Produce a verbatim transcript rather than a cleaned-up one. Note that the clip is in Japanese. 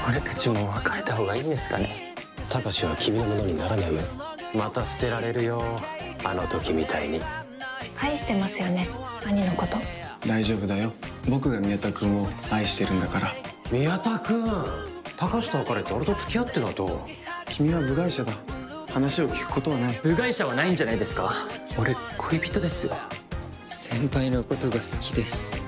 俺たちも別れた方がいいんですかね。 たかしは君のものにならないよ。 また捨てられるよ、あの時みたいに。 愛してますよね、兄のこと。 大丈夫だよ、僕が宮田君を愛してるんだから。 宮田君、高橋と別れて俺と付き合ってるのはどう？ 君は部外者だ。話を聞くことはない。 部外者はないんじゃないですか。俺恋人ですよ。先輩のことが好きです。